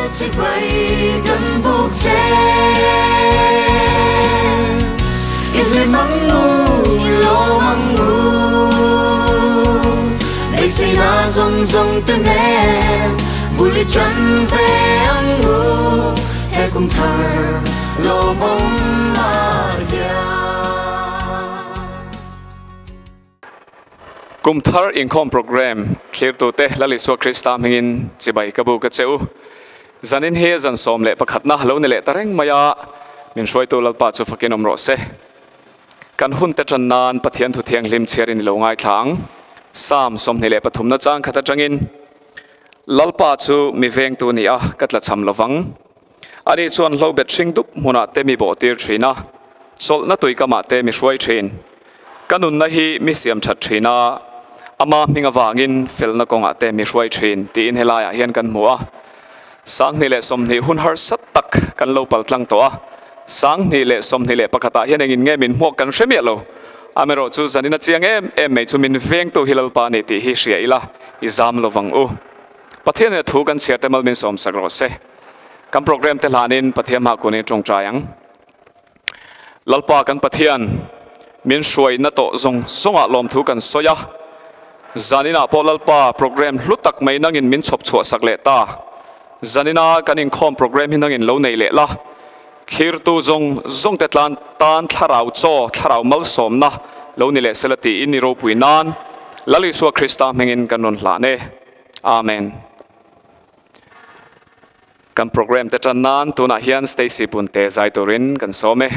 chỉ vậy gần buộc che yên lên mắng ngu lo mắng ngu đây sẽ là dòng dòng tên em vui lên chân về ăn ngu hay cùng thở lo mong mà cùng thar income program clear to te lali so Krista mingin chibai kabu ka cheu zanin he zan som le pakhat na halo ne le tareng maya min shoi to lalpa chu fakin omro se kan hun te chan nan pathian thu thiang lim cherin lo ngai thlang sam som ne le pathum na chang khata changin lalpa chu mi veng tu ni a katla cham lovang ani chuan lo bet thing dup muna te mi bo tir thina sol na tui kama te mi shoi thin kanun na hi mi siam that thina ama minga wangin felna konga te mi shoi thin ti in helaya hian kan mua sang ni le som ni hun har sat tak kan lo pal tlang to a sang ni le som ni le pakata hian engin nge min mo kan hremia lo amero chu zanina chiang em mei chu min veng to hilal pa ni ti hi hria ila izam lovang u pathian ne thu kan chia temal min som sagro se kam program te lanin pathiam ha kuni tong trayang lalpa kan pathian min shoi na to zong zonga lom thu kan soya zanina polalpa program hlutak mai nangin min chop chho sakle ta zanina kanin khom program hinangin lo nei le la khir tu zong te tlan tan tharau cho tharau mal som na lo ni le selati in ni ro puinan lali so Krista mengin kanon la ne amen kan program te tanan tuna hian Stacy punte zai torin kan some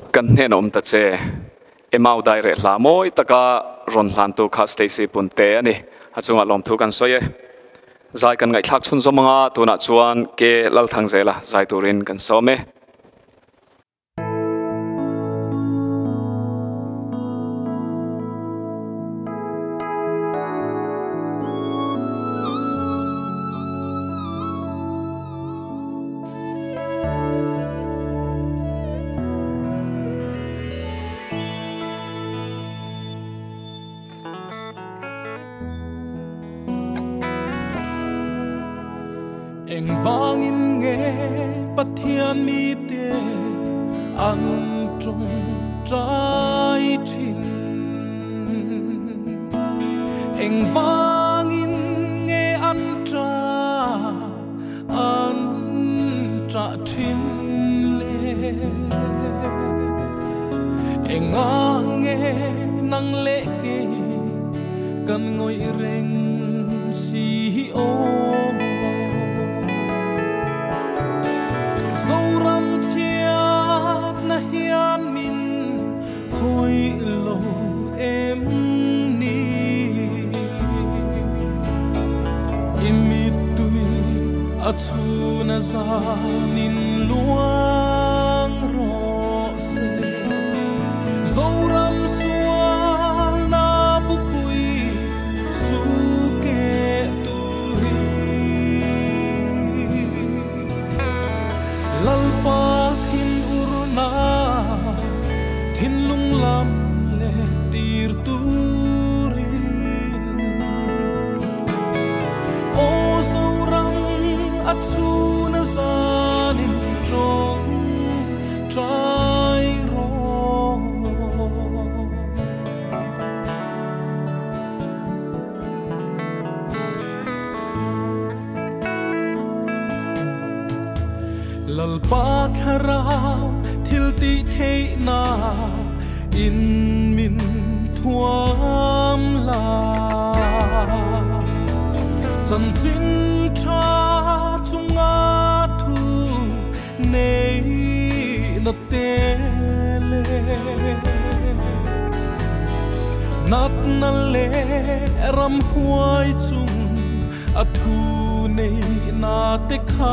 kan hnen om ta che emau dai re hla moi taka ron hlan tu kha Stacy punte ani achunga lom thu kan soye zai kan ngai thak chun zomanga tuna chuan ke lal thang zela zai turin kan some Eng vangin nghe pathian mi te an trong trái tim Eng vangin nghe an tra tim le Eng nghe nang lệ ke kan ngồi reng si o Zoram chiat na hian min hoi lo em ni Imit tui atu na zanin luang ro se Zoram sual na bupui suke Lalpa thin urna thin lung lam le tir turin O zoram achuna zanin trong trai ro Lalpa tharau thil ti thei na in min thuam la chan chin tha chunga thu nei na te le nat na le ram huai chung athu nei na te kha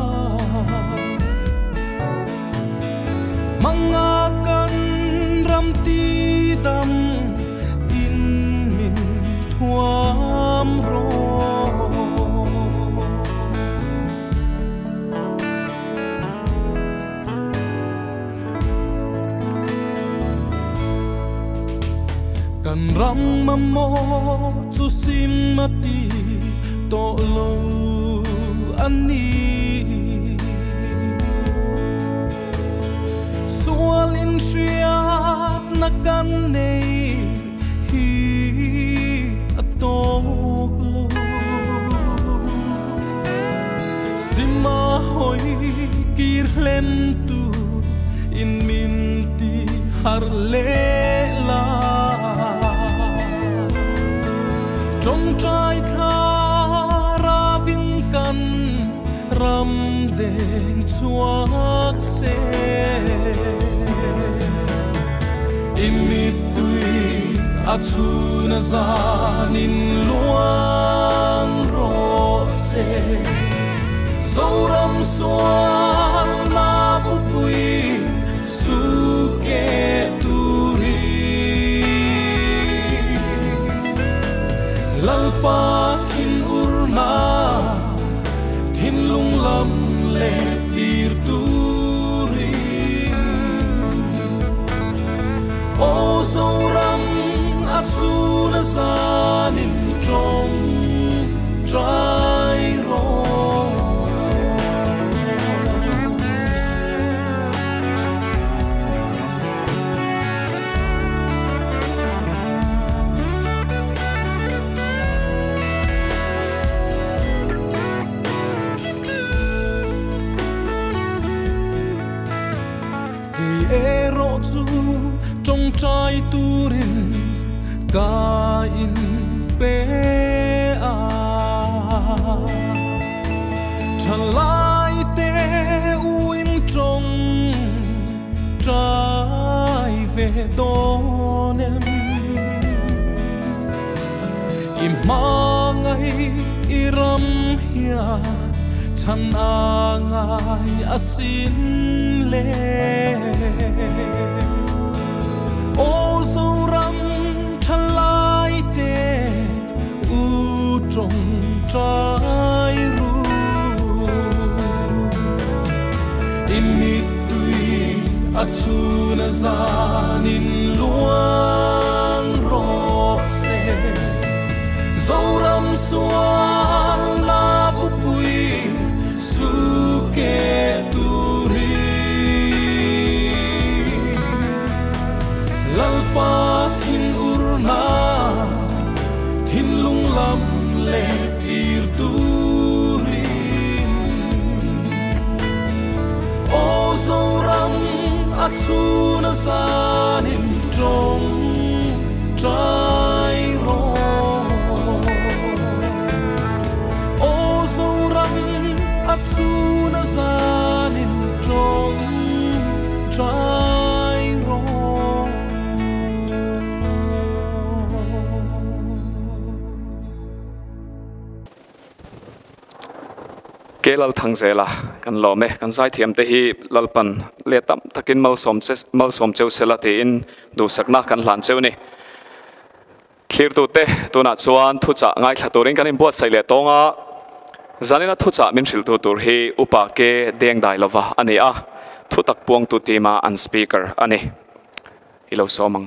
Mga kan ram ti dam in min thuam ro Kan ram mamo chu sim mati to lo ani Sual in shriyat na kan nei hi atok lo Sima hoi kir len tu in min ti har le la Trong trai tha ra ving kan ram den chuak se Imit tui achuna zanin luang ro se Zoram sual na bupui suke turi Lalpa thin urna thin lung lam le tir turin O zoram asuna zanin trong trai ro Ero chu trong trai turin ka in pe a Chalai te uin trong trai donem imangai iram hia chan angai asin le o zoram thalai te u trong trai ru imitui achuna zanin luang rose zoram suang la pupui suke turi lalpa thin urna thin lung lam le tir turin o zoram achuna zanin trong trai ro Atsuna zanin trong trai ro Kelal thang zela kan lo me kan zai thiam te hi lalpan le tam takin mal som cheu sela te in du sakna kan hlan cheu ni clear tu te tuna chuan thu cha ngai thaturin kan in buat sai le tonga zanina thu cha min thil tu tur hi upa ke deng dai lova ani a thu tak puang tu tima an speaker ani ilo somang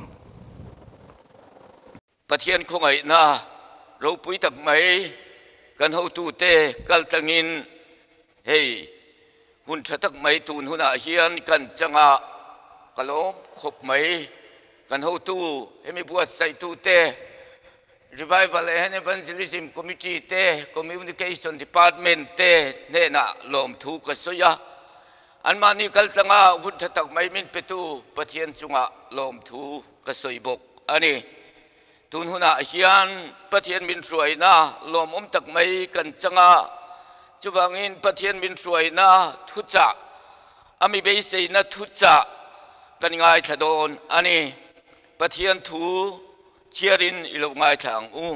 pathian khongai na ro pui tak mai kan ho tu te kal tangin hey hun thatak mai tun huna hian kan changa kalom khop mai kan ho tu hemi buat sai tu te Revival and Evangelism Committee te Communication Department te ne na lom thu ka soya an mani kal tanga hun thatak mai min petu pathian chunga lom thu ka soibok ani tun huna hian pathian min ruaina lom tak mai kan changa chuwangin pathian min ruaina thucha ami be seina thucha kan ngai thadon ani pathian thu chiarin ilo ngai thang u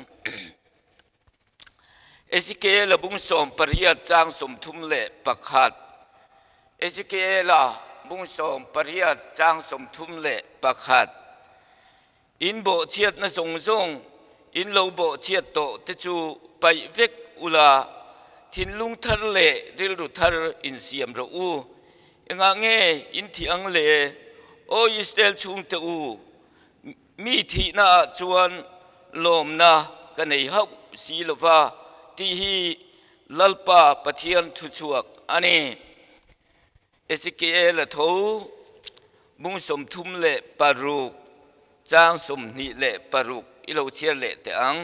Ezekiel bung som pariat chang som thum le pakhat Ezekiel bung som pariat chang som thum le pakhat in bo chiat na song song in lo bo chiat to te chu pai vek ula thin lung thar le ril ru thar in siam ro u nga nge in thiang le o Israel chung te u mi thi na chuan lom na kanei hau si lova ti hi lalpa pathian thu chuak ani Ezekiel tho bung som thum le paruk chang som ni le paruk ilo chiar le te ang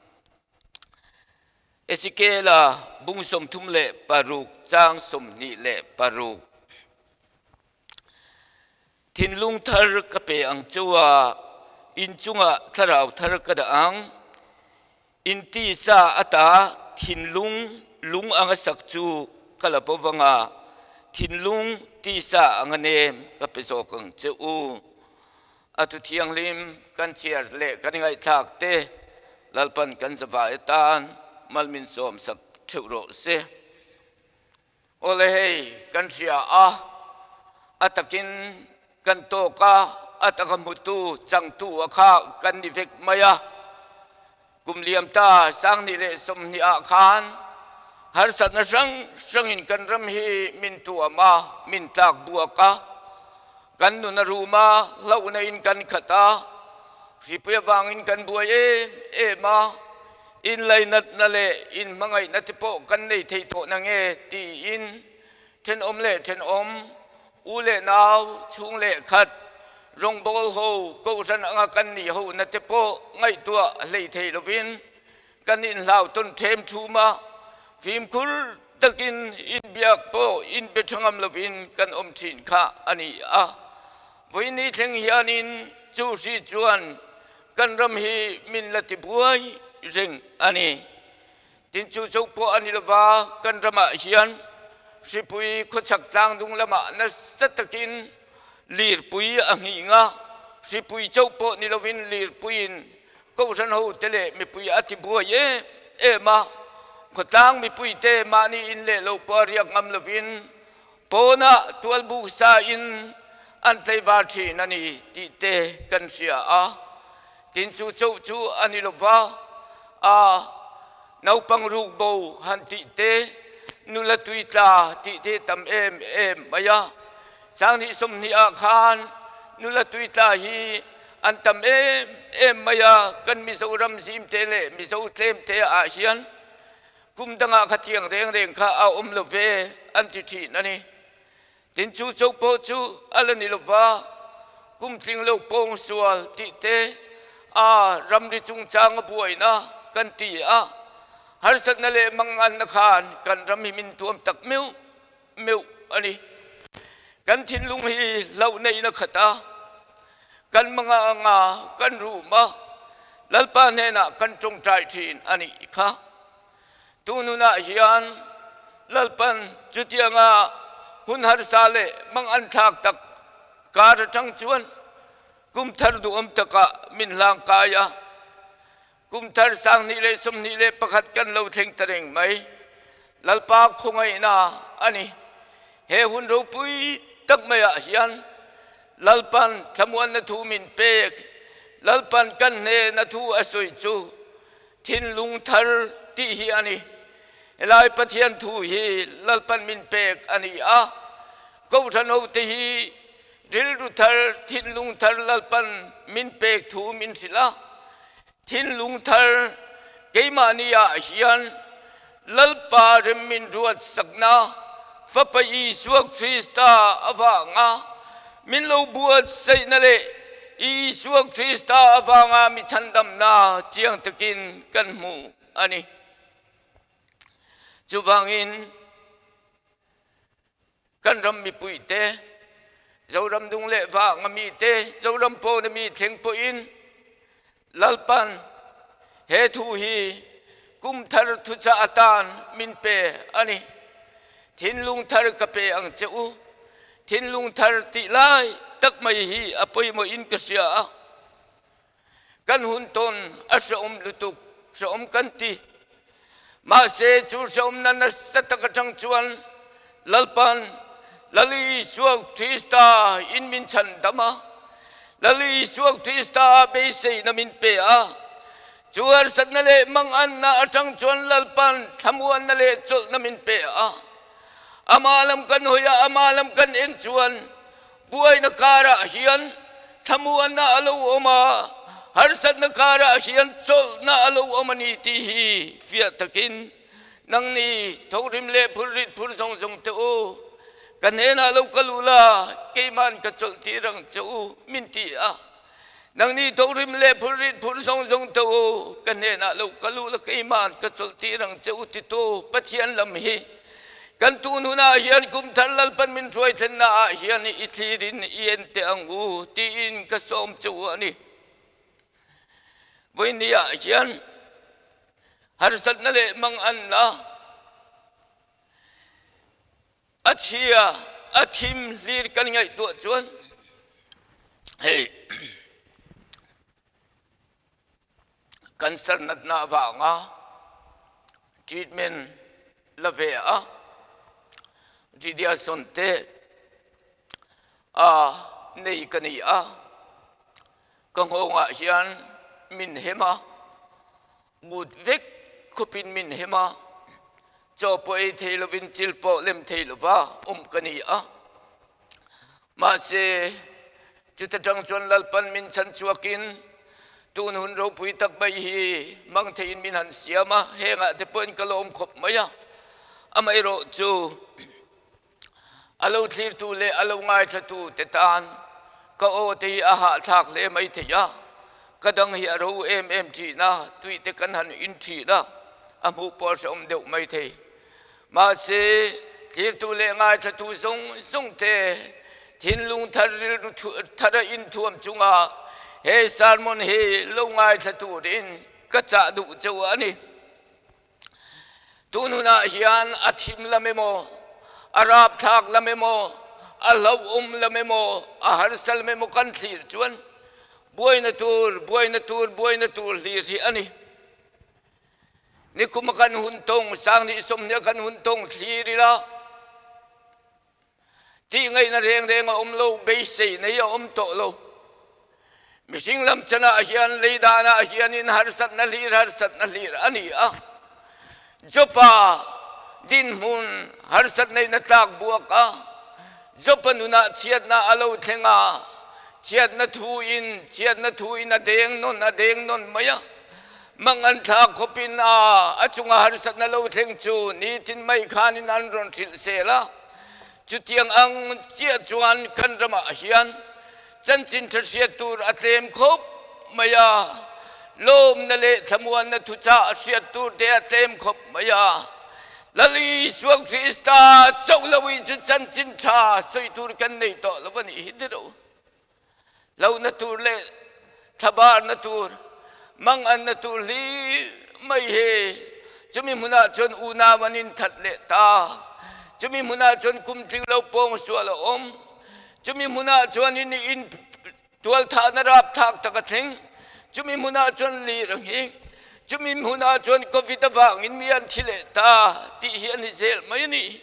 Ezekiel bung som thum le paruk chang som ni le paruk thin lung thar ka pe ang chuwa in chunga tharau thar kada ang in ti sa ata thin lung anga sakchu kala powanga thin lung ti sa anga nem ka peso kang cheu atu thiang lim kan chiar le kan ngai thak te lalpan kan zawa etan malmin som sak thuro se ole hey kan sia a atakin kan to ka atakamutu chang tu akha kan ni vek maya kumliam ta sang ni le som ni a khan har sat na sang in kan ram hi min tu ama min tak buaka kan nu na ruma lau na in kan khata ripe wang in kan buai e ma in lai nat na le in mangai na tipo kan nei thei to na nge ti in then om le then om u le naw chung le khat rong bol ho ko san anga kan ni ho na te po ngai tua lei thei lovin kan in lau ton them thuma phim kur takin in biak po in bethangam lovin kan om thin kha ani a voini theng hianin chu si chuan kan ram hi min lati buai ring ani tin chu chok po ani lova kan rama hian sipui khochak tang dung lama na satakin lir pui angi nga สิปุยเจ้าโปนิลวินลีปุยนก็ฉันหูเตเลมีปุยอธิบัวเย่มาขดตั้งมีปุยเตมานีอินเลโลปอเรียกงำลวินโปนะตัวบุษาอินอันเทวาทีนันนี่ติเตกันเสียตินจูจูอันนี้ลว่านาวปังรูกโบหันติเตนุลตุยตาติเตตำเอ็มมายาสังนิสมนิอาคารนุลตุยตาฮีอันตำเอ็มมายากันมิโซรัมซิมเตเลมิโซเทมเตอาเฮียนกุมดังอาขัดเทียงเร่งข้าเอาลเวอันติทีนั่นนี่ตินจูโปจูอัลนิลวากุมทิงโลปงสวลติเตรำริจุงจางบวยนะกันตีฮาร์สันนั่นเลยมังอันนักขานกันรำมินตัวมตักมิวอันนี้กันทินลุงฮีเล่าในนักขตากันมังกันรู้มาลัลปานเนนะกันจงใจทินอันนี้ค่ะตูนุนาเฮียนลัลปันจุดยังหุ่นฮาร์ซาเลมังอันทักตักการจังจวนกุมทาร์ดูตะกะมินลังกายกุมทาร์สังนิเลสมนิเลประคัดกันเราเทงตะเรงไหมลัลปาคงไงนะอันนี้เฮหุ่นรูปุยตักไม่อาเฮียนลัลปันทำวันนทูมินเปกลัลปันกันเนนทูอสุยจูทินลุงทาร์ที่เฮียนี่ลายปะเทียนทูฮีลัลปันมินเปกอันนี้กูทนเอาที่ดิลรุทาร์ทินลุงทาร์ลัลปันมินเปกทูมินศิลาทินลุงทาร์เกมานียาเฮียนลัลปาเรมินรวดสักนาฟะปะยีสวกคริสตาอวางมินโลบวชใส่นั่นเลยอีสวกคริสตาอวางมิชันดำนาเจียงตะกินกันหมูอันนี้จูบังอินกันรำมีปุยเตเจ้ารำดุงเละวางมีเตเจ้ารำโพนมีเทงปุยินลัลปันเฮทูฮีกุมทาร์ทุจาตานมินเปอันนี้ทินลุงทาร์กเปอังเจ้าทินลุงทาร์ติไลตักไม่ฮีอภัยโมอินกษยากันหุ่นตนอาสมลุตุกสมกันตีมาเสจูสมนันสตะกจังจวนลัลปันลลีสวกทริสตาอินมินชันดมาลลีสวกทริสตาเบสยนมินเปจวรสันนเลมังอันนาจังจวนลัลปันทำวันนเลจุลนมินเปอามาลำกันหัวอามาลำกันเอ็นจวนบุยนักการะเฮียนทำวันนาอลูอมาฮาร์สันนักการะเฮียนจุลนาอลูอมานีตีฮีฟิยตะกินนังนี้ทุริมเลพุริตพุรทรงเตโอกันเฮน่าลูกลูลาเกมันกระจุลทีรังจูมินตีนังนี้ทุริมเลพุริตพุรทรงเตโอกันเฮน่าลูกลูลาเกมันกระจุลทีรังจูติโตปัจเจียนลำฮีกันตูนุนาเฮียนกุมทัลลัลปันมินช่วยทนาเฮียนอิทีรินเอียนเตอังอูตีนกระสมจูนี่วันนี้เฮียนฮาร์สันนั่นแหละมังอันนะอาเชียอาทิมลีดกันไงตัวจวนเฮ้กันสนัดนาว่างทรีทเมนต์ละเวะจีเดียสนเตในกันนี้กังหงอาเชียนมินเฮมาบุดเวกคุปินมินเฮมาจอปอยเทลวินจิลโปเลมเทลวากันนี้มาเสจุดจังจวนลัลปันมินชันชวกินตูนหุ่นรูปุยตักใบฮีมังเทินมินหันเสียมาเฮงะเดปนกลมขบมายาอเมโรจูอลูทีตูเลอลูง่ายทูเตตานก็โอทีอาหาทักเลไม่เทียกระดังเฮียรูเอ็มทีนะตุยเตกันหันอินทีนะอามูปอสมเดียวไม่เทมาเสทีตูเลง่ายทูทรงเตทินลุงทาร์อินทวมจุงาเฮซาร์มอนเฮลุงง่ายทูรินก็จะดูเจ้านี่ตูนุนาเฮียนอาทิมละเมโมอาราบทักละเมโมอัลลอฮุละเมโมอาฮาร์ซัลเมโมกันทีจวน buai na tur li ri ani ni kumakan huntong sang ni som ne kan huntong li ri la ti ngai na reng lo be sei na ya to lo mising lam chana hian leidana hian in har sat na lir ani a jopa din mun har sat nei na tlak buak a jopa nuna chiat na alo thenga chiat na thu in a deng non maya mangan tha khopin a achunga har sat na lo thleng chu ni tin mai khan in an ron thil se la chu tiang ang chia chuan kan rama hian chân chin thia tur atlem khop maya lom na le thamuan na thucha sia tur te atlem khop maya lali suang krista chawlawi chu chân chin tha soi tur kan nei to lawani hidero law na tur le thabar na tur mang an na tur li mai he chumi muna chon una manin that le ta chumi muna chon kum ting lo pong suala om chumi muna chuan in tual tha na rap thak takathing chumi muna chuan li rang hi chumi muna chuan covid awang in mian thile ta ti hian hi zel mai ni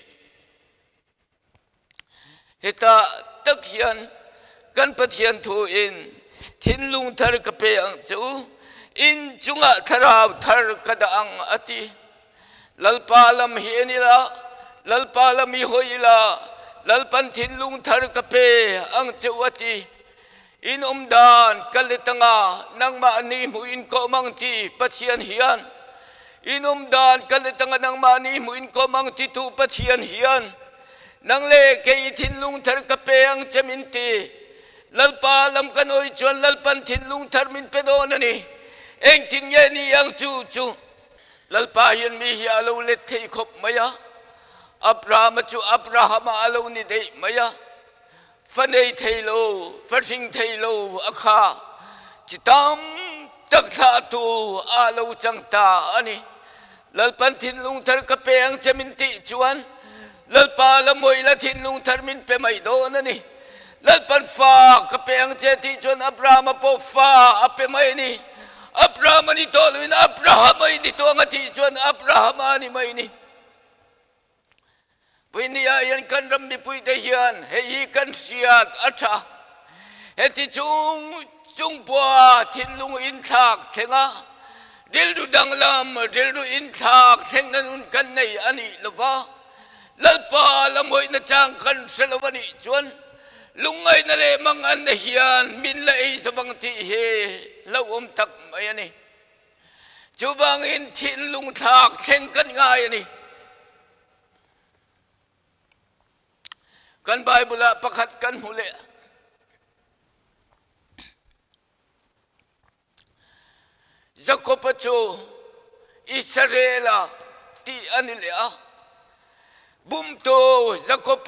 heta tak hian kan pathian thu in thin lung thar ka pe ang chu in chunga tharau thar kada ang ati lalpalam hi ni la lalpalam hi hoila lalpan thin lung thar kape ang chewati in dan kalitanga nang ma ni muin ko mang ti pathian hian in dan kalitanga nang ma ni muin ko mang ti tu pathian hian nang le ke thin lung thar kape ang chamin ti lalpa lam kanoi chon lalpan thin lung thar min pedon ani eng tin ye ni yang chu lalpa hian mi hi alo le thei khop maya Abraham chu Abraham alo ni dei maya fanei theilo fasing theilo akha chitam takha tu alo changta ani lalpan thin lung thar ka peng chaminti chuan lalpa la moila thin lung thar min pe mai don ani lalpan fa ka peng che ti chuan Abraham po fa ape mai ni Abraham ni tolwin Abraham ni to ngati chuan Abraham ani mai ni Puinia yan kan rambi pui te hian hei kan siat acha heti chung bua thin lung in thak thenga dildu danglam dildu in thak theng nanun kan nei ani lova lalpa lamoi na chang kan selawani chuan lungai na le mang an hian min la ei sabang ti he lawom tak mai ani chubang in thin lung thak theng kan ngai ani kan Bible pakhat kan hule Jacob chu Israela ti anilea bumto Jacob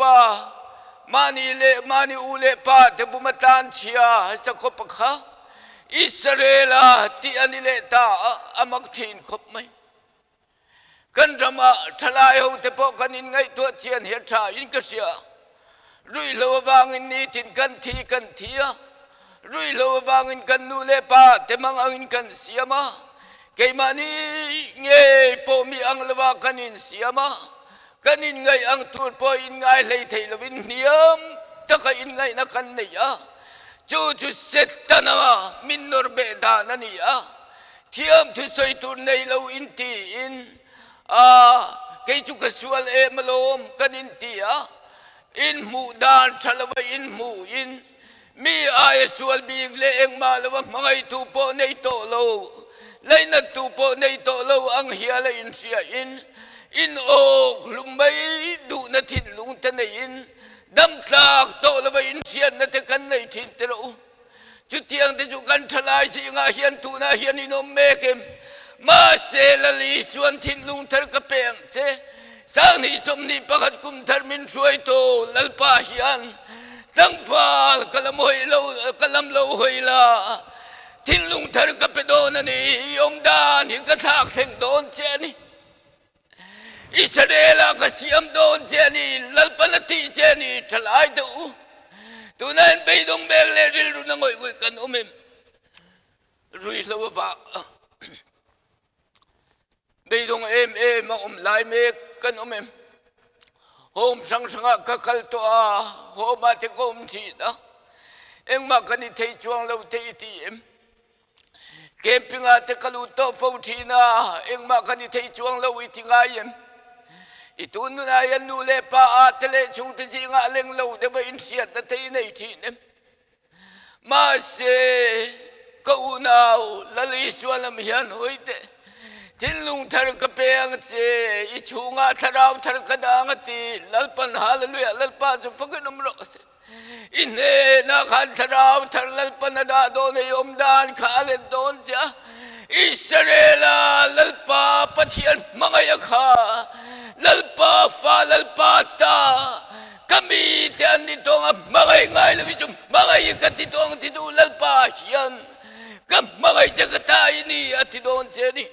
mani ule pa te bumatan chia Jacob kha Israela ti anile ta amak thin khop mai kan rama thalai ho te po kan in ngai to chian he tha in ka sia rui lo wangin ni tin kan thia rui lo wangin kan nu le pa te mang angin kan siama ke mani nge po mi ang lawa kanin siama kanin ngai ang tur po in ngai lei thei lovin niam taka in ngai na kan nei a chu set tana min nor be da na ni a thiam thu soi tur nei lo in ti in ke chu ka sual e malom kanin ti a in mu dan thalawa in mu in mi ay sual big le eng malawa mangai tu po nei to lo leina tu po nei to lo ang hiala in sia in ok lumai du na thin lung ta nei in dam tlak to lo in sia na te kan nei thin te ro chu tiang te chu kan thalai si nga hian tu na hian inom mekem ma se la li suan thin lung thar ka peng che sang ni som ni pakhat kum thar min suai to lalpa hian tang fal kalam lo hoila thin lung thar ka pedon ani om dan hi ka thak theng don che ni Israela ka siam don che ni lalpa la ti che ni thalai tu nan be dong bel le ril ru na ngoi kan omem rui lo ba bây dong em mà lại me kan em hôm sang sang ka kal to a hôm mà te kom thi da em mà kan thei chuang lo thei ti em camping a te kalu to fo thi na em mà kan thei chuang lo i ti ngai em itu nu na yan nu le pa a te le chung te ji nga leng lo de ba in siat da te nei thi em mà se câu nào là lý xuân làm hiền hối tệ tin lung thar ka peang che I chunga tharau thar ka dang ti lalpan hallelujah lalpa chu fakin ro se inne na khan tharau thar lalpan da do ne yom dan khale don cha Israela lalpa pathian mangaya kha lalpa fa lalpa ta kami te an ni tong mangai ngai le chum mangai ka ti tong ti du lalpa hian kam mangai jagata ini ati don che ni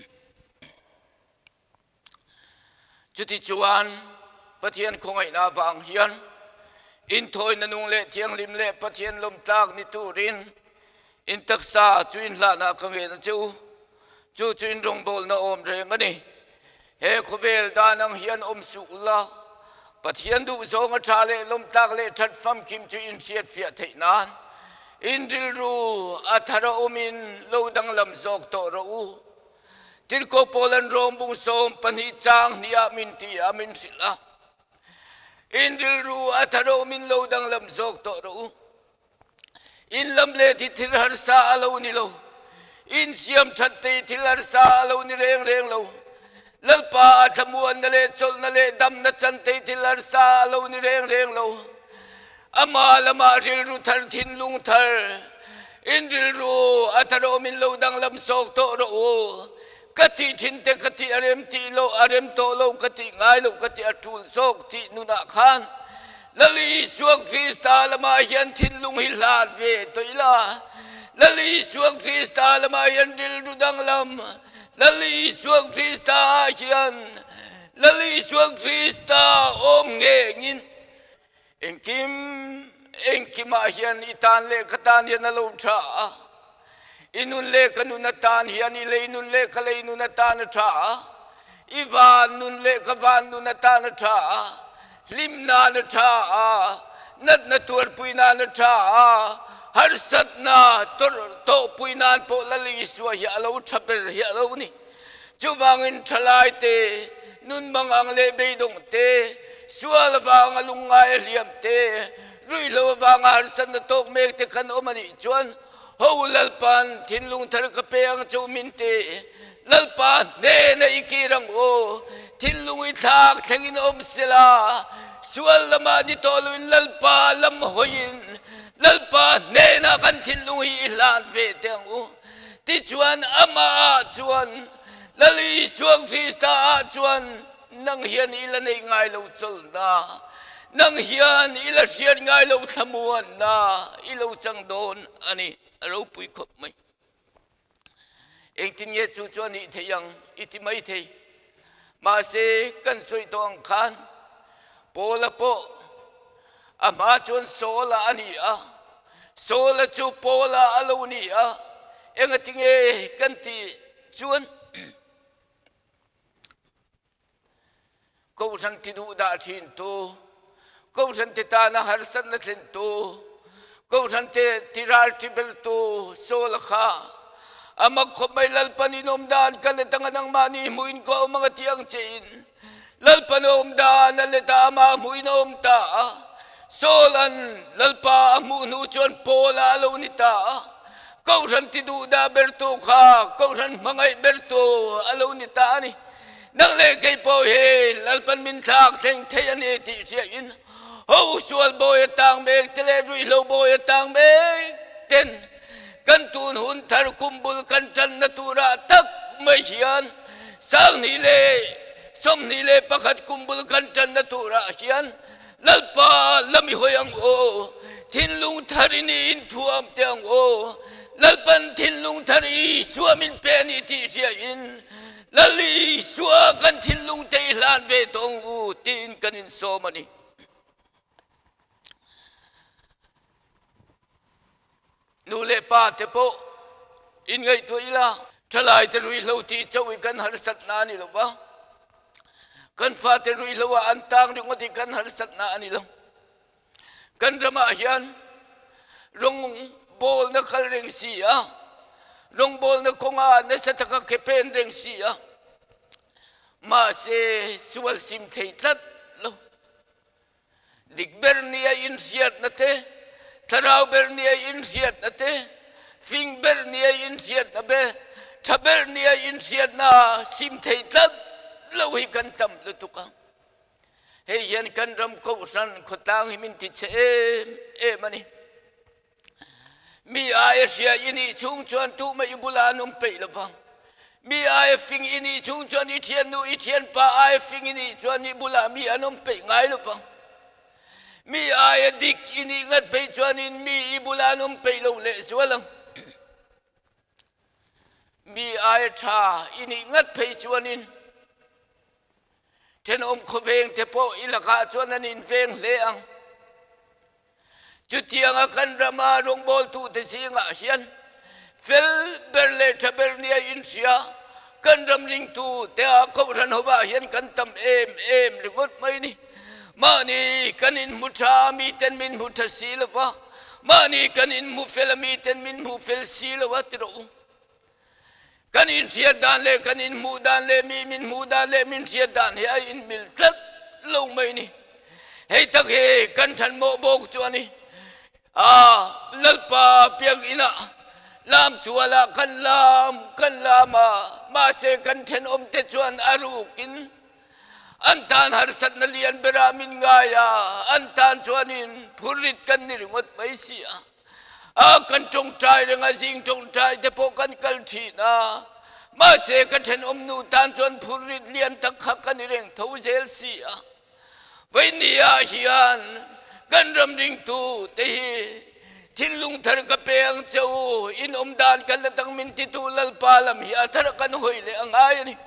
chuti chuan pathian khongai na wang hian in thoi na nung le thiang lim le pathian lom tlak ni turin in taksa chuin la na kange na chu chuin rong bol na om reng ani he khovel da nang hian om su la pathian du zong a tha le lom tlak le that fam kim chu in siat fia thei nan in ril ru athara omin lo dang lam zok to ro u til ko polan rom bung som pani chang nia min ti amin sila in ril ru athara omin lo dang lam zok to ro u in lam le ti thil har sa lo ni lo in siam that te thil har sa lo ni reng reng lo lalpa thamuan na le chol na le dam na chan te thil har sa lo ni reng reng lo ama lama ril ru thar thin lung thar in ril ru atharo min lo dang lam sok to ro o kati thin te kati arem ti lo arem to lo kati ngai lo kati atul sok ti nu na khan lali suak krista lama hian thin lung hi hlan ve toila lali suak krista lama hian ril ru dang lam lali suak krista hian lali suak krista om nge ngin Enkim ahian itan le katan hian alo tha inun le kanun atan hian I le inun le kale inun atan tha ivan nun le kavan nun atan tha limna na tha nat na tur puina na tha har sat na to puinan po lali swa hi alo thaper hi alo ni chuwangin thalai te nun mangang le beidong te sual vang alungai liam te rui lo vang har san na tok mek te kan omani chuan ho lalpan thin lung thar ka peang chu min te lalpan ne na ikirang o thin lung I thak thengin om sila sual lama di toluin lalpa lam hoin lalpa ne na kan thin lung hi lan ve teng o ti chuan ama chuan lali suang krista chuan nang hian ila nei ngai lo chol na nang hian ila sian ngai lo thamuan na ilo chang don ani ro pui khop mai engtin ye chu chuan I theyang iti mai thei ma se kan soi tong khan pola po ama chuan sola ani a sola chu pola alo ni a engating e kan ti chuan câu san ti du da thin tu câu san ti ta na har san na thin tu câu san ti tiral ti ber tu sol kha ama khomai lal paninom dan kale tanganang mani muin ko mga tiang chin lal panom dan le ta ma muinom ta solan lal pa mu nu chon pola lo ni ta câu san ti du da ber tu kha câu san mangai ber tu alo ni ta ni nang le kay po he lalpan min thak theng theyan e ti sia in ho sual boy tang mek tele rui lo boy tang mek ten kan tun hun thar kumbul kan chan natura tak mai hian sang ni le som ni le pakhat kumbul kan chan natura hian lalpa lami hoyang o thin lung tharini in thuam teng o lalpan thin lung thari suamin pe ni ti sia in lali suwa kan thin lung te hlan ve tong u tin kan in so mani nu le pa te po in ngay tuổi là trả lại từ rùi lâu thì châu ý cần hạt sạch na ni lâu ba cần pha từ rùi lâu an tang được thì cần hạt sạch na ni lâu cần ra mà hiền rong bol na khal reng si à rong bol na konga na sa taka kepen reng si à mà se sual sim thei tlat lo dik bernia in siat na te tarau bernia in siat na te fing bernia in siat na be tabernia in siat na sim thei tlat lo hi kan tam lo tuka hey yan kan ram ko san khotang himin ti che em ani mi ai sia ini chung chuan tu mai bulanum pe lo bang mi ai fing ini chung chuan i thian nu i thian pa ai fing ini chuan i bula mi anom pe ngai lo bang mi ai dik ini ngat pe chuan in mi i bulanum pe lo le sualang mi ai tha ini ngat pe chuan in ten om kho veng te po ilaka chuan an in veng le ang chutiang akan rama rong bol tu te singa hian fel berle tabernia in sia kan ram ring tu te a ko ran hoba hian kan tam em ringot mai ni mani kan in mutha mi ten min mutha silwa mani kan in mu fel mi ten min mu fel silwa tiro kan in sia dan le kan in mu dan le mi min mu dan le min sia dan he in mil tat lo mai ni hei tak he kan than mo bok chuani lalpa piang ina lam tuala kan lama ma se kan then om te chuan arukin antan har sat na lian beramin ngaya antan chuanin phurit kan ni ringot mai sia kan tong trai renga jing tong trai te po kan kal thi na ma se kan then om nu tan chuan phurit lian tak khak kan ni reng tho zel sia vai nia hian kan ram ding tu te thin lung thar ka peng chau in om dan kan tang min ti tu lal palam hi athar kan hoi le angai ni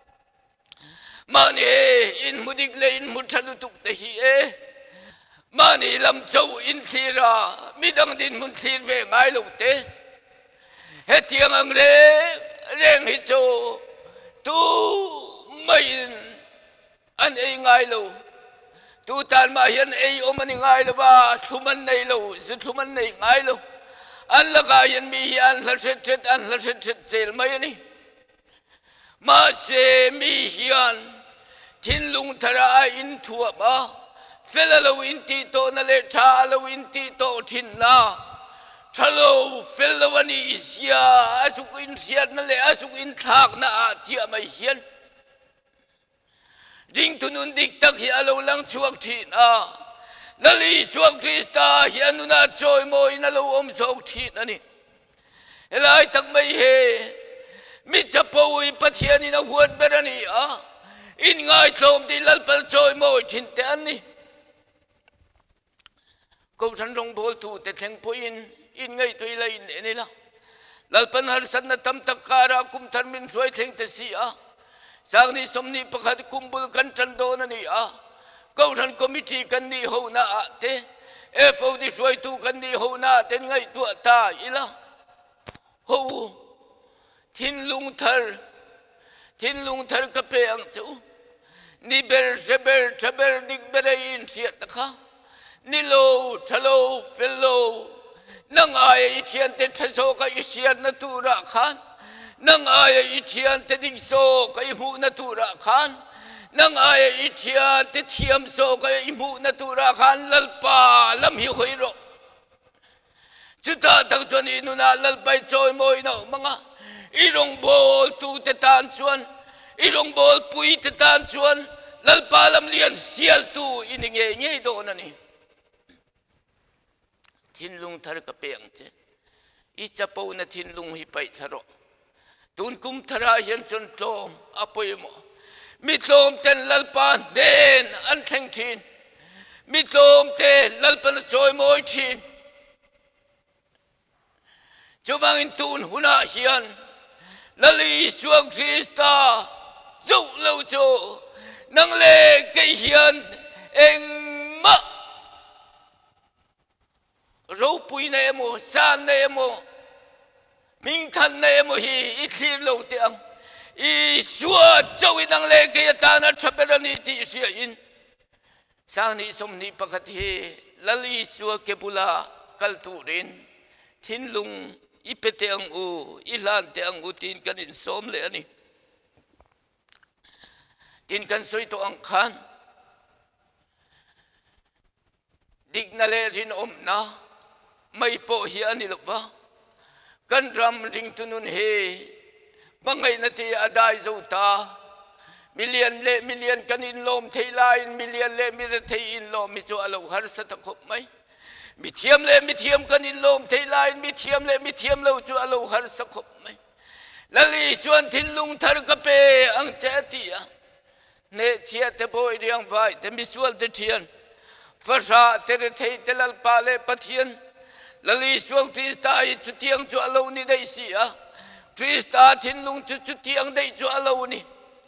mani in mudik le in muthalu tuk te hi mani lam chau in thira midang din mun thir ve ngai lo te he tiang ang re reng hi chau tu mai an ei ngai lo tu tan ma hian ei omani ngai lo ba thuman nei lo zu thuman nei ngai lo an laka hian mi hian hlarset an hlarset sel mai ni ma se mi hian thin lung thara in thua ba fela lo in ti to na le tha lo in ti to thin na thalo fela wani sia asuk in siat na le asuk in thak na a chia mai hian ding tunun dik tak hi alo lang chuak thi na lali chuak krista hi anuna choi moi na lo om sok thi na ni elai tak mai he mi chapoi pathian in a huat berani in ngai thom ti lalpal choi moi thin te an ni ko than rong bol tu te theng po in ngai toi lai ne la lalpan har san na tam tak kara kum than min roi theng te si sang ni somni pakhat kumbul kan chan do na ni ko than committee kan ni ho na te fo di roi tu kan ni ho na ten ngai tu ta ila ho thin lung thar ka pe ang chu ni ber seber thaber dik berein siat kha ni lo thalo fello nang ai thian te thaso ka isian na tu ra khan nang ai thian te ding so ka imu na tu ra khan nang ai thian te thiam so ka imu na tu ra khan lalpa lam hi hoi ro chuta tak chuan inuna lalpai choi moi no manga irong bol tu te tan chuan irong bol pui te tan chuan lalpa lam lian sial tu in nge do na ni thin lung thar ka peng che i chapo na thin lung hi pai tharo tun kum thara hian chon tlom apoi mo mi tlom ten lalpa den an thleng thin mi tlom te lalpa na choi moi thin chubang in tun huna hian lali suang krista zo lo cho nang le ke hian eng ma ro pui na emo san na emo mình thân này mà ít khi lâu tiếng ý xua châu in năng lệ cái ta nó chấp bên đi thì sẽ in sang ni som ni pakat he lali xua cái bula kal tu rin thiên lung ipete ang u ilan te ang u tin kan in som le ani tin kan soi to ang khan dignale rin na may po hi ani lova kan ram ring tunun he bangai na ti adai zo ta million kan in lom thei lain million le mi thei in lom mi chu alo har sa ta khop mai mi thiam kan in lom thei lain mi thiam lo chu alo har sa khop mai lali suan thin lung thar ka pe ang che ti a ne chia te boy riang vai te mi sual te thian farsa te thei te lal pa le pathian lali suang Krista i chu tiang chu alo ni dei si a Krista thin lung chu tiang dei chu alo ni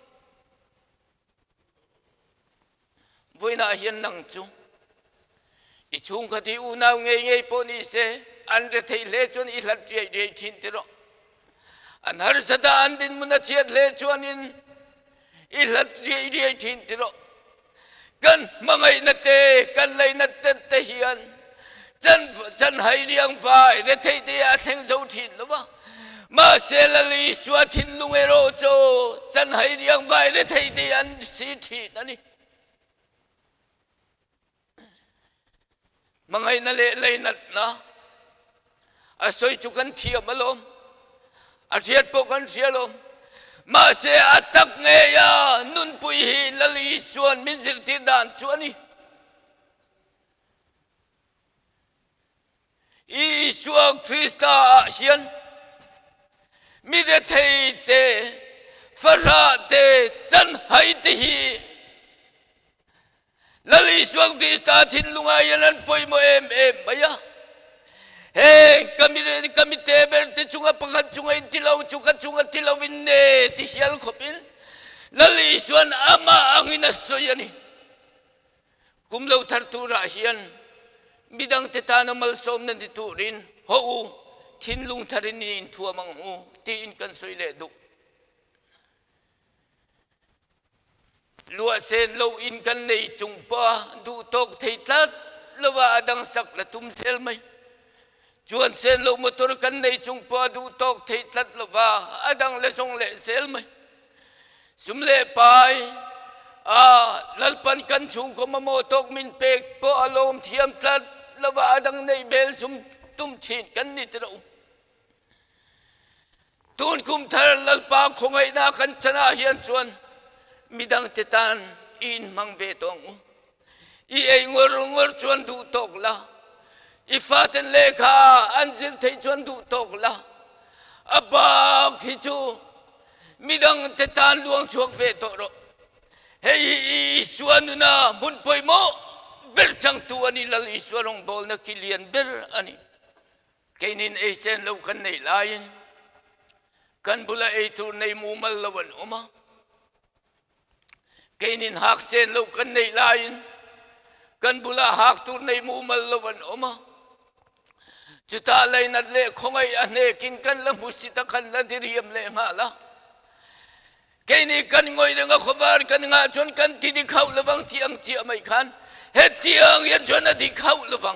voi na hian nang chu i chung khati u nau nge po ni se an re thei le chon i hlat ye de thin te ro an har sada an din mun chiat le chuan in i hlat ye de thin te ro kan mangai na te kan lei na te hian chân hay riêng phải để thấy thế à thành dấu thìn đúng không mà sẽ là lý xóa thìn lung ero cho chân hay riêng phải để thấy thế ăn xí thìn đó đi mà ngày na lệ lệ nát na à soi chú căn thiệp mà lom à thiệt bộ căn thiệp lom mà sẽ à tắc nghe ya nun bùi hi là lý xóa mình dịch tiền đàn chúa đi Isua Krista hiền mi de thei te phara te chân hay te hi lali Isua Krista thin lunga yanan poi mo em maya he kami te ber te chunga pakat chunga tilaw vinne ti hial khopin lali Isuan ama angina soyani kumlo thartura hian bidang tetana mal som nan diturin ho thin lung tharin in thua mang u tin kan soile du lua sen lo in kan nei chung pa du tok thei tlat lawa adang sak la tum sel mai chuan sen lo motor kan nei chung pa du tok thei tlat lawa adang le song le sel mai sum le pai lalpan kan chung ko mamo tok min pek po alom thiam tlat lawa adang nei bel sum tum thin kan ni tro tun kum thar lalpa khongai na kan chana hian chuan midang tetan in mang ve tong i ei ngor chuan du tok la i faten lekha anjil thei chuan du tok la aba khi chu midang tetan luang chuak ve to ro hei suanuna mun poimo ber chang tu ani lal iswarong bol na kilian ber ani kainin esen lo kan nei lain kan bula ei tur nei mumal lawan oma kainin hak sen lo kan nei lain kan bula hak tur nei mumal lawan oma chuta lai nat le khongai ane kin kan la musita kan la diriam le ngala kaini kan ngoi nga khobar kan nga chon kan ti di khau lawang tiang chi mai khan he tiang yan chon di khau lawang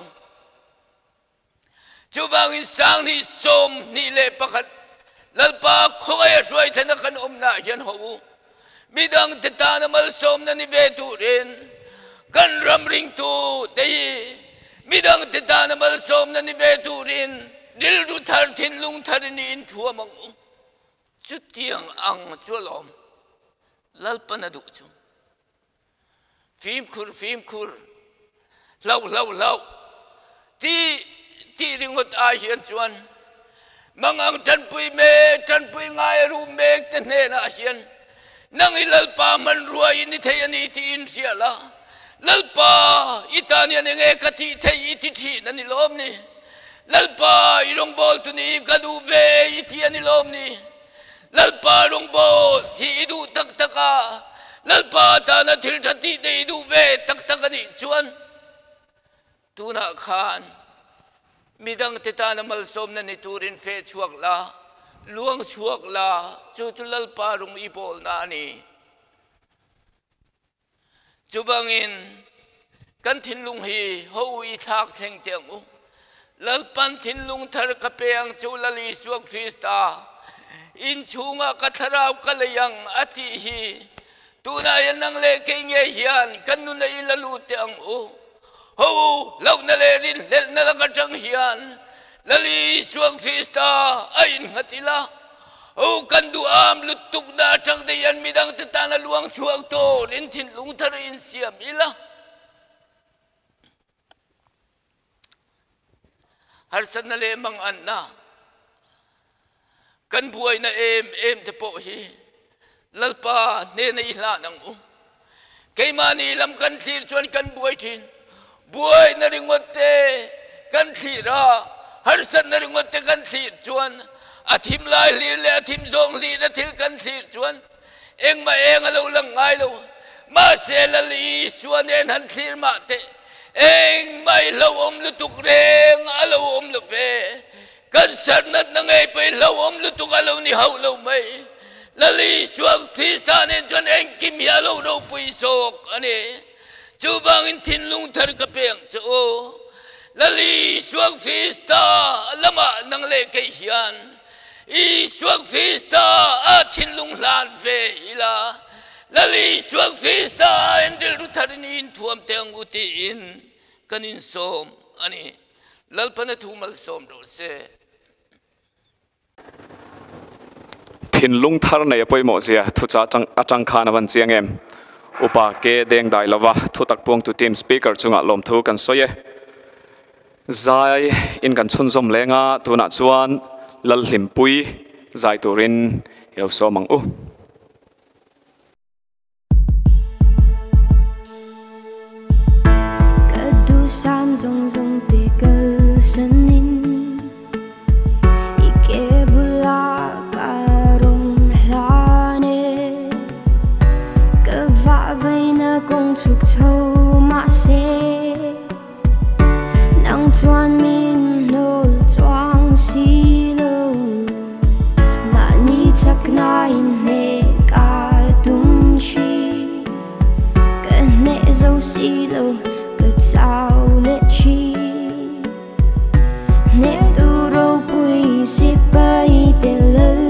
chuwang in sang ni som ni le pakhat lalpa khoi roi thana kan omna yan ho midang tetana mal som na ni ve tu ren kan ram ring tu dei midang tetana mal som na ni ve tu ren dil du thar thin lung thar ni in thua mang chu tiang ang chualom lalpana du chu phim khur lau ti ringot a hian chuan mangang tan pui ngai ru mek te ne na hian nang ilalpa man ruai ni thei ani ti in siala lalpa itania nge ka ti thei ti thi na ni lom ni lalpa irong bol tu ni ka du ve ti ani lom ni lalpa rong bol hi du tak taka lalpa ta na thil thati de du ve tak tak ani chuan tuna khan midang tetana mal som na ni turin fe chuak la luang chuak la chu chulal pa rung ipol na ni chu bangin kan thin lung hi ho i thak theng teng u lal pan thin lung thar ka peang chu lali suak Krista in chunga ka tharau ka layang ati hi tuna yan nang le ke nge hian kan nu na ilalu te ang u ho law na le rin lel na la ka tang hian lali suak Krista ain ngatila o kan du am lutuk na tang de yan midang tetana luang chuak to rin thin lung thar in siam ila har san na le mang an na kan buai na em te po hi lalpa ne na ihla nang u keimani lam kan thir chuan kan buai thin buai na ringot te kan thira har san na ringot te kan thir chuan athim lai lir le athim zong li na thil kan thir chuan eng ma eng alo lang ngai lo ma se la li chuan en han thir ma te eng mai lo om lu tuk reng alo om lu ve kan sar nat na ngai pe lo om lu tuk alo ni hau lo mai lali suak Krista ne chuan eng kim ya lo ro pui sok ani chu bang in thin lung thar ka peng chu lali suak Krista lama nang le ke hian i suak Krista a thin lung hlan ve ila lali suak Krista endel ru tharin in thuam teng uti in kanin som ani lalpana thumal som ro se thin lung thar nei poi mo zia thu cha atang khana van chiang em upa ke deng dai lova thu tak pong tu team speaker chunga lom thu kan soye zai in kan chun zom lenga tuna chuan lal hlim pui zai turin hel so mang u san zong zong te kal sanin ike bula karong hlane ka va vai na kong chuk chou ma se nang chuan min nol chuang si lo ma ni chak na in ne ka tum shi ka ne zo si lo sao lệ chi nếu tu râu bụi xếp bay tiền lơ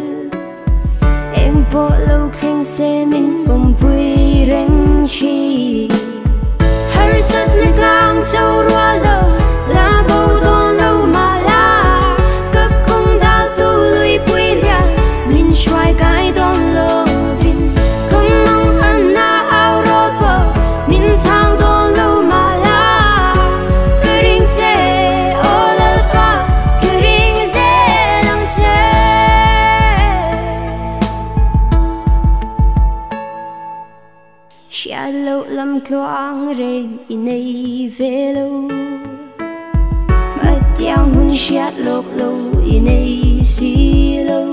em bỏ lâu khen xe mình còn vui rèn chi har sat na kang châu rua lâu la bầu đón lâu mà la các không đào tu lùi bụi lia mình xoay cái đón lâu vin không mong ăn na ao rót bờ mình sang đón lâu lắm thoáng rèn inay về lâu mà tiếng hun shát lộc lâu inay xì lâu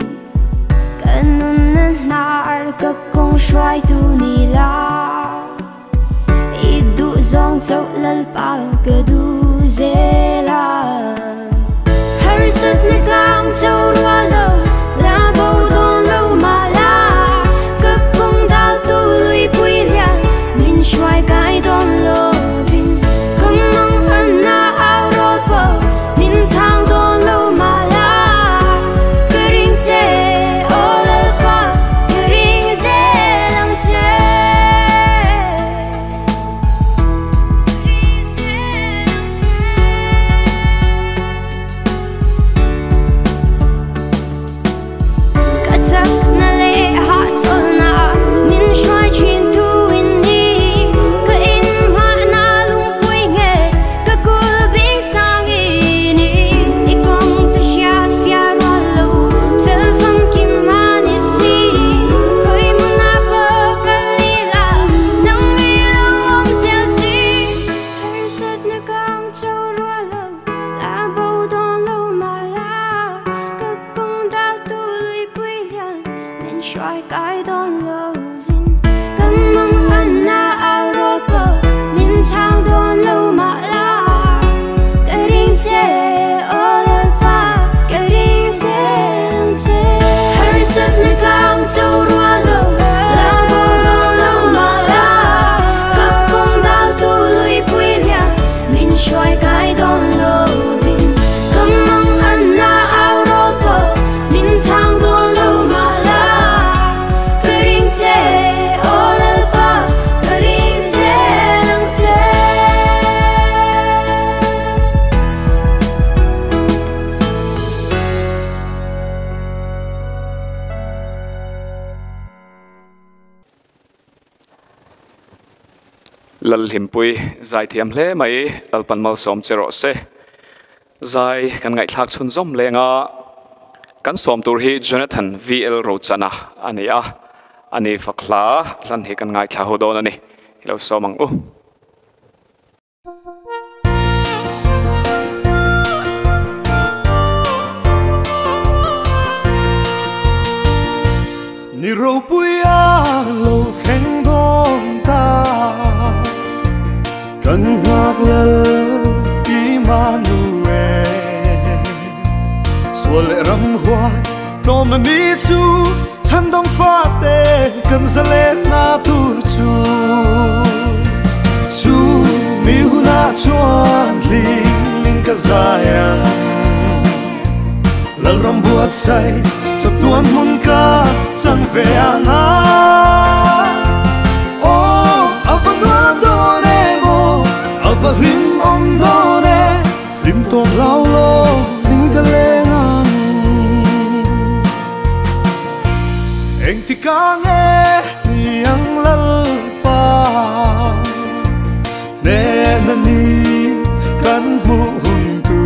kanun nan nar các con xoay tu ni la idu zong chau lal pa ka du zela har sat na kang chau rua lâu la bầu don lâu mà la các con dal tu lui pui xoay cái đón lô vin không mong ăn na ao rót bờ mình sang đón lâu mà la cứ ring chê ô lơ pa cứ ring chê làm chê ring chê làm chê lal himpui zai thiam hle mai alpan mal som chero se zai kan ngai thak chun zom lenga kan som tur hi Jonathan VL Rochana ania ani fakla lan he kan ngai thla ho don ani lo somang u ni ro puya lo theng don ta kan ngak lal Emmanuel suale ram hoai to ma mi chu chan dong fa te kan zale na tur chu mi huna chuan ling ka zaya lal ram buat sai sa tuan mun ka sang ve anga oh avadon dore mo avahim om dore lim to lao lo ling ka lengan eng ti ka nge ni ang lal pa ne na ni kan mu hun tu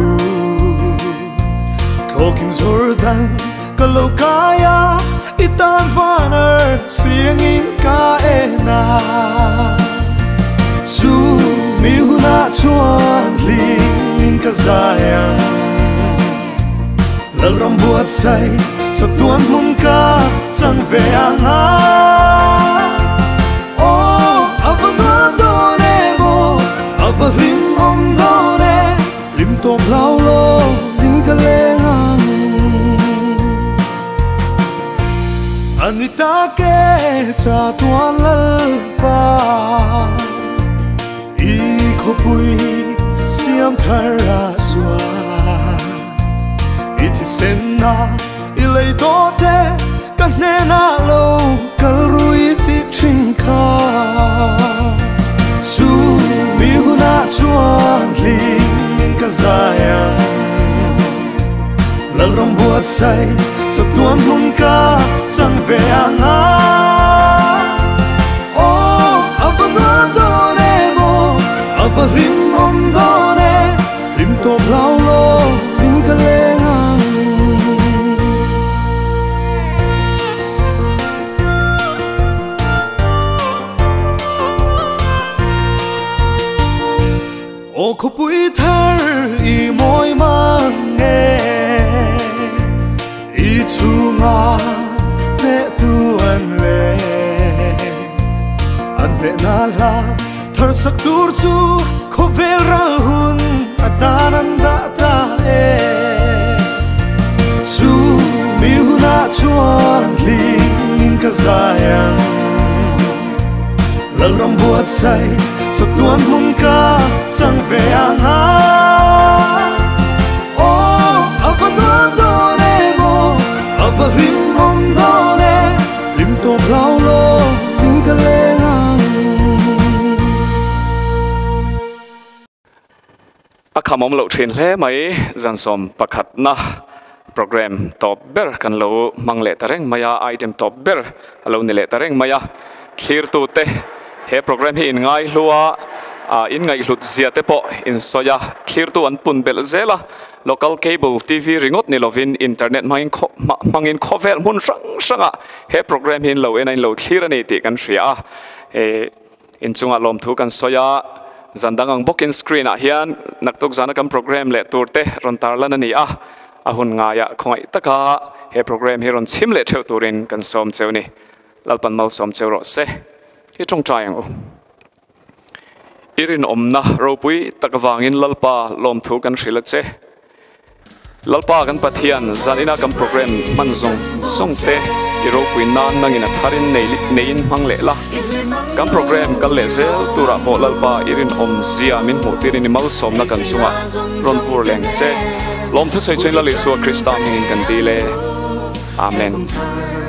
Talking Jordan kalau kaya itan vaner siangin ka ena su mi huna chuan ling ka zaya lal ram buat sai sa tuan mun ka sang ve anga oh avadon dore mo avahim om dore lim to lao lo ling ka lengan Anita ke cha tuan lal pa I ko pui siam thara chua I thi sen na I lei to te ka ne na lo kal rui ti thin kha su mi huna chuan ling ka zaya lal ram buat sai sa tuan mun ka sang ve anga oh avadon dore mo avahim om dore lim to lao lo ling ka lengan oh ko pui thar I moi mang nghe chunga le tu an le na la thar sak tur chu kho vel ral hun atanan da ta su mi huna chuan ling ka zaya lal ram buat sai sa tuan mun ka sang ve anga oh avadon dore mo avahim om dore lim to lao lo ling ka lengan akhamom lo thin hle mai zan som pakhat na program top ber kan lo mangle tareng maya item top ber alo ni le tareng maya clear tu te he program hi in ngai hlua in ngai hlut zia te po in soya clear tu an pun bel zela local cable TV ringot ni lovin internet mangin cover mun sanga he program hin lo en lo clear ani ti kan ria in chunga lom thu kan soya zandangang booking screen a hian naktok zana kam program le turte ron tarlan ani ahun nga ya khongai taka he program hi ron chim le theu turin kan som chewni lalpan mal som chewro se hi tong trying irin omna ropui takawangin lalpa lom thu kan hrila che lalpa kan pathian zanina kam program manzong songte iropui nan nangina tharin nein mangle la kam program kal le zel tura bo lalpa irin om zia min motirin mal somna kan chunga ron pur leng che lom thu sei chen la le so kristam in kan dile amen